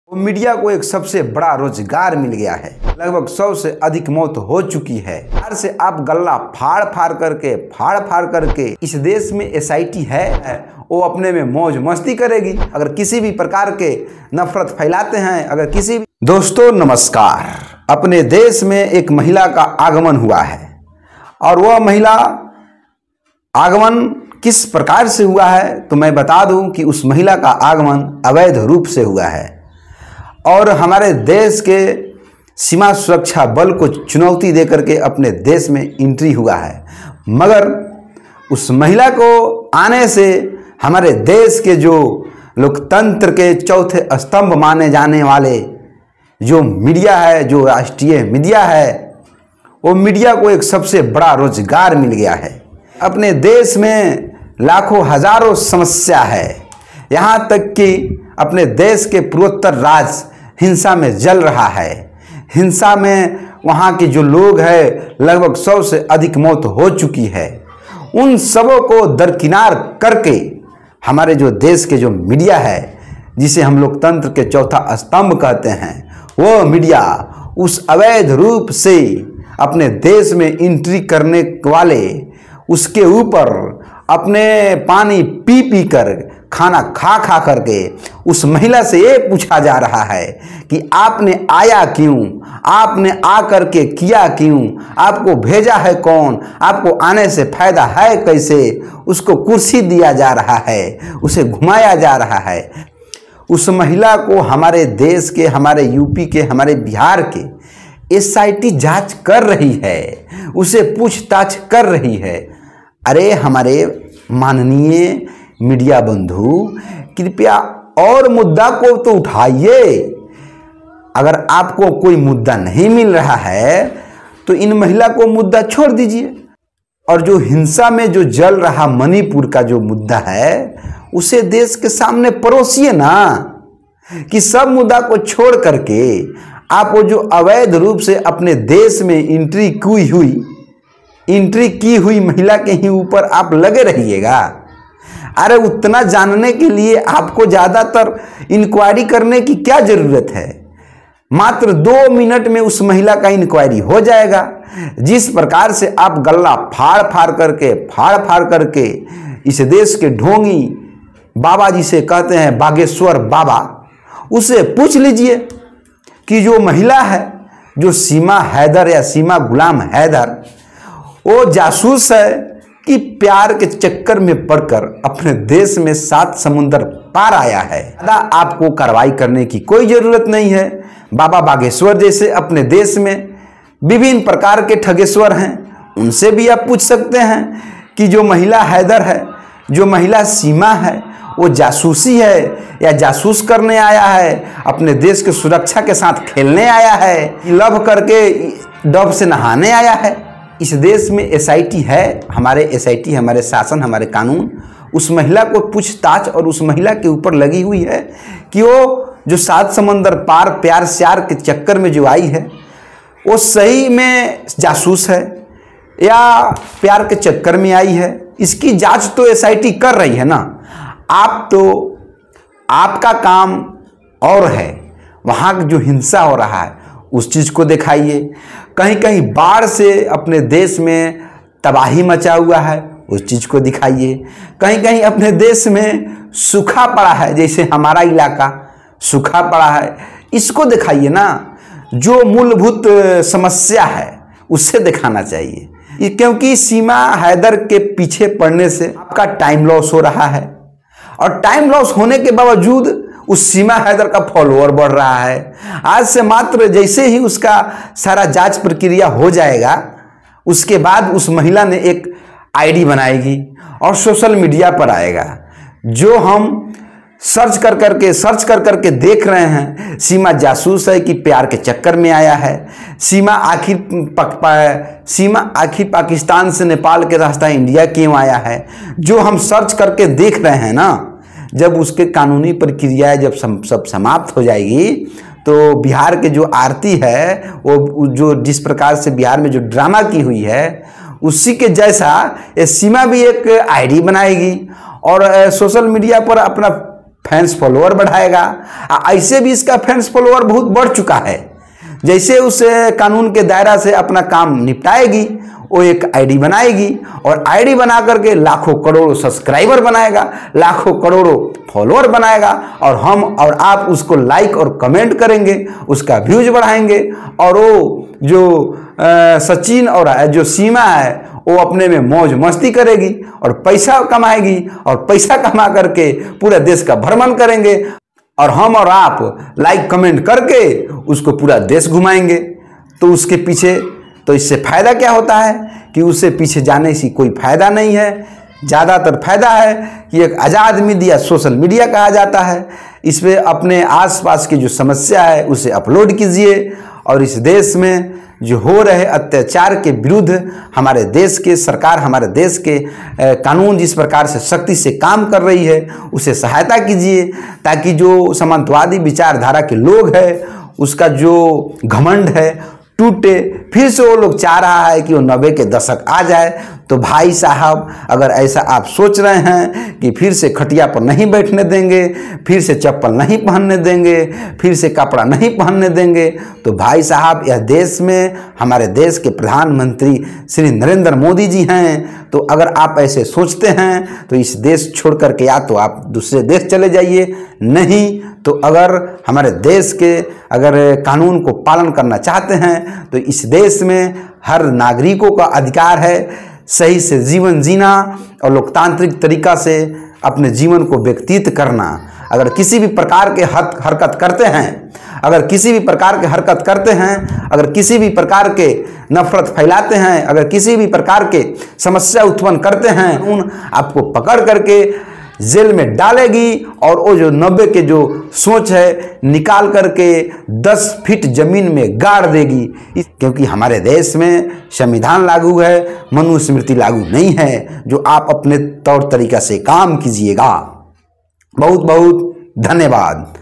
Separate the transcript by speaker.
Speaker 1: Media को एक सबसे बड़ा रोजगार मिल गया है। लगभग 100 से अधिक मौत हो चुकी है। बाहर से आप गल्ला फाड़ फाड़ करके इस देश में एसआईटी है वो अपने में मौज मस्ती करेगी। अगर किसी भी प्रकार के नफरत फैलाते हैं, अगर किसी भी दोस्तों नमस्कार, अपने देश में एक महिला का आगमन हुआ है और वह महिला आगमन किस प्रकार से हुआ है तो मैं बता दूं कि उस महिला का आगमन अवैध रूप से हुआ है और हमारे देश के सीमा सुरक्षा बल को चुनौती देकर के अपने देश में एंट्री हुआ है। मगर उस महिला को आने से हमारे देश के जो लोकतंत्र के चौथे स्तंभ माने जाने वाले जो मीडिया है, जो राष्ट्रीय मीडिया है, वो मीडिया को एक सबसे बड़ा रोजगार मिल गया है। अपने देश में लाखों हजारों समस्या है, यहाँ तक कि अपने देश के पूर्वोत्तर राज्य हिंसा में जल रहा है। हिंसा में वहाँ के जो लोग हैं लगभग 100 से अधिक मौत हो चुकी है। उन सबों को दरकिनार करके हमारे जो देश के जो मीडिया है, जिसे हम लोकतंत्र के चौथा स्तंभ कहते हैं, वो मीडिया उस अवैध रूप से अपने देश में एंट्री करने वाले उसके ऊपर अपने पानी पी पी कर, खाना खा खा करके उस महिला से ये पूछा जा रहा है कि आपने आया क्यों, आपने आ करके किया क्यों, आपको भेजा है कौन, आपको आने से फायदा है कैसे। उसको कुर्सी दिया जा रहा है, उसे घुमाया जा रहा है। उस महिला को हमारे देश के, हमारे यूपी के, हमारे बिहार के एसआईटी जांच कर रही है, उसे पूछताछ कर रही है। अरे हमारे माननीय मीडिया बंधु, कृपया और मुद्दा को तो उठाइए। अगर आपको कोई मुद्दा नहीं मिल रहा है तो इन महिला को मुद्दा छोड़ दीजिए और जो हिंसा में जो जल रहा मणिपुर का जो मुद्दा है उसे देश के सामने परोसिए ना, कि सब मुद्दा को छोड़ करके आप वो जो अवैध रूप से अपने देश में एंट्री की हुई महिला के ही ऊपर आप लगे रहिएगा। अरे उतना जानने के लिए आपको ज़्यादातर इंक्वायरी करने की क्या ज़रूरत है। मात्र 2 मिनट में उस महिला का इंक्वायरी हो जाएगा। जिस प्रकार से आप गल्ला फाड़ फाड़ करके इस देश के ढोंगी बाबा जिसे कहते हैं बागेश्वर बाबा, उसे पूछ लीजिए कि जो महिला है, जो सीमा हैदर या सीमा गुलाम हैदर, वो जासूस है कि प्यार के चक्कर में पड़कर अपने देश में 7 समुंदर पार आया है। आपको कार्रवाई करने की कोई जरूरत नहीं है। बाबा बागेश्वर जैसे अपने देश में विभिन्न प्रकार के ठगेश्वर हैं, उनसे भी आप पूछ सकते हैं कि जो महिला हैदर है, जो महिला सीमा है, वो जासूसी है या जासूस करने आया है, अपने देश की सुरक्षा के साथ खेलने आया है, लव करके डब से नहाने आया है। इस देश में एसआईटी है, हमारे एसआईटी, हमारे शासन, हमारे कानून उस महिला को पूछताछ और उस महिला के ऊपर लगी हुई है कि वो जो 7 समंदर पार प्यार श्यार के चक्कर में जो आई है वो सही में जासूस है या प्यार के चक्कर में आई है। इसकी जांच तो एसआईटी कर रही है ना। आप तो, आपका काम और है, वहाँ जो हिंसा हो रहा है उस चीज़ को दिखाइए। कहीं कहीं बाढ़ से अपने देश में तबाही मचा हुआ है, उस चीज़ को दिखाइए। कहीं कहीं अपने देश में सूखा पड़ा है, जैसे हमारा इलाका सूखा पड़ा है, इसको दिखाइए ना। जो मूलभूत समस्या है उससे दिखाना चाहिए, क्योंकि सीमा हैदर के पीछे पड़ने से आपका टाइम लॉस हो रहा है और टाइम लॉस होने के बावजूद उस सीमा हैदर का फॉलोअर बढ़ रहा है। आज से मात्र जैसे ही उसका सारा जांच प्रक्रिया हो जाएगा, उसके बाद उस महिला ने एक आईडी बनाएगी और सोशल मीडिया पर आएगा। जो हम सर्च कर करके देख रहे हैं, सीमा जासूस है कि प्यार के चक्कर में आया है, सीमा आखिर पाकिस्तान से नेपाल के रास्ता इंडिया क्यों आया है, जो हम सर्च करके देख रहे हैं ना। जब उसके कानूनी प्रक्रिया जब सब समाप्त हो जाएगी तो बिहार के जो आरती है, वो जो जिस प्रकार से बिहार में जो ड्रामा की हुई है, उसी के जैसा ये सीमा भी एक आईडी बनाएगी और सोशल मीडिया पर अपना फैंस फॉलोअर बढ़ाएगा। ऐसे भी इसका फैंस फॉलोअर बहुत बढ़ चुका है। जैसे उस कानून के दायरा से अपना काम निपटाएगी, वो एक आईडी बनाएगी और आईडी बना करके लाखों करोड़ों सब्सक्राइबर बनाएगा, लाखों करोड़ों फॉलोअर बनाएगा, और हम और आप उसको लाइक और कमेंट करेंगे, उसका व्यूज बढ़ाएंगे, और वो जो सचिन और जो सीमा है वो अपने में मौज मस्ती करेगी और पैसा कमाएगी, और पैसा कमा करके पूरे देश का भ्रमण करेंगे, और हम और आप लाइक कमेंट करके उसको पूरा देश घुमाएंगे। तो उसके पीछे तो इससे फायदा क्या होता है कि उससे पीछे जाने से कोई फायदा नहीं है। ज़्यादातर फायदा है कि एक आज़ाद मीडिया, सोशल मीडिया कहा जाता है, इस पर अपने आसपास की जो समस्या है उसे अपलोड कीजिए, और इस देश में जो हो रहे अत्याचार के विरुद्ध हमारे देश के सरकार, हमारे देश के कानून जिस प्रकार से सख्ती से काम कर रही है उसे सहायता कीजिए, ताकि जो सामंतवादी विचारधारा के लोग हैं उसका जो घमंड है टूटे। फिर से वो लोग चाह रहा है कि वो 90 के दशक आ जाए। तो भाई साहब, अगर ऐसा आप सोच रहे हैं कि फिर से खटिया पर नहीं बैठने देंगे, फिर से चप्पल नहीं पहनने देंगे, फिर से कपड़ा नहीं पहनने देंगे, तो भाई साहब यह देश में हमारे देश के प्रधानमंत्री श्री नरेंद्र मोदी जी हैं। तो अगर आप ऐसे सोचते हैं तो इस देश छोड़ करके या तो आप दूसरे देश चले जाइए, नहीं तो अगर हमारे देश के अगर कानून को पालन करना चाहते हैं तो इस देश में हर नागरिकों का अधिकार है सही से जीवन जीना और लोकतांत्रिक तरीका से अपने जीवन को व्यतीत करना। अगर किसी भी प्रकार के हरकत करते हैं, अगर किसी भी प्रकार के हरकत करते हैं, अगर किसी भी प्रकार के नफरत फैलाते हैं, अगर किसी भी प्रकार के समस्या उत्पन्न करते हैं, उन आपको पकड़ करके जेल में डालेगी, और वो जो 90 के जो सोच है निकाल करके 10 फीट जमीन में गाड़ देगी। क्योंकि हमारे देश में संविधान लागू है, मनुस्मृति लागू नहीं है, जो आप अपने तौर तरीका से काम कीजिएगा। बहुत बहुत धन्यवाद।